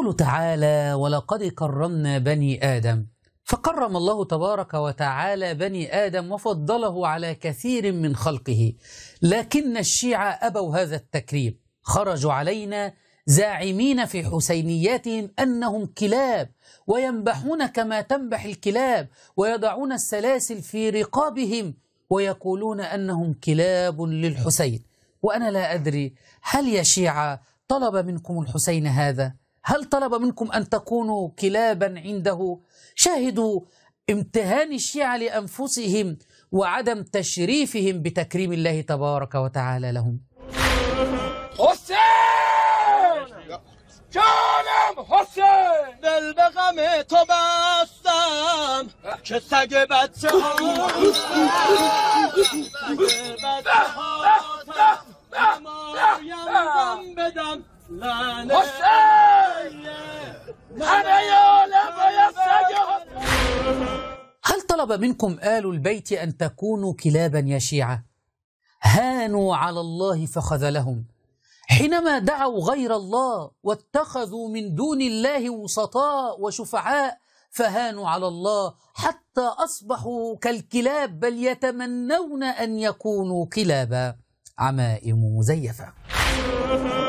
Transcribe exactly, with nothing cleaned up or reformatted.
يقول تعالى: ولقد كرمنا بني آدم. فكرم الله تبارك وتعالى بني آدم وفضله على كثير من خلقه، لكن الشيعة أبوا هذا التكريم، خرجوا علينا زاعمين في حسينياتهم أنهم كلاب، وينبحون كما تنبح الكلاب، ويضعون السلاسل في رقابهم، ويقولون أنهم كلاب للحسين. وأنا لا أدري، هل يا شيعة طلب منكم الحسين هذا؟ هل طلب منكم أن تكونوا كلابا عنده؟ شاهدوا امتهان الشيعة لأنفسهم وعدم تشريفهم بتكريم الله تبارك وتعالى لهم. حسين جانم حسین، دل به غم تو بستم که سگ بچه ها نمایم بدم لعنه حسین همه عالم باید سگ ها. هل طلب منكم آل البيت أن تكونوا كلابا يا شيعة؟ هانوا على الله فخذلهم حينما دعوا غير الله واتخذوا من دون الله وسطاء وشفعاء، فهانوا على الله حتى أصبحوا كالكلاب، بل يتمنون أن يكونوا كلابا. عمائم مزيفة.